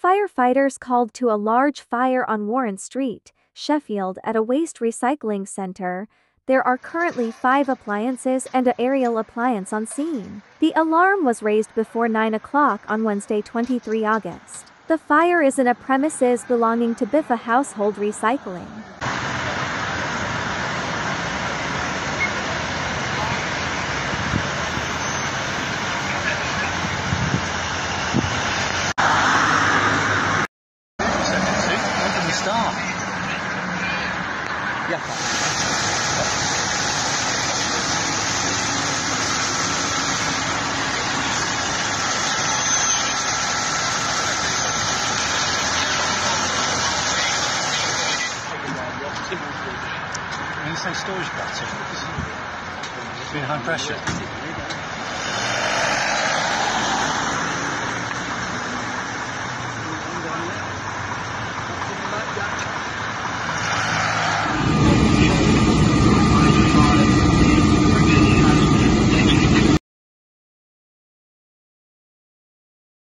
Firefighters called to a large fire on Warren Street, Sheffield at a waste recycling center. There are currently 5 appliances and an aerial appliance on scene. The alarm was raised before 9 o'clock on Wednesday, 23 August. The fire is in a premises belonging to Biffa Household Recycling. When you say storage practitioners, it's been high pressure.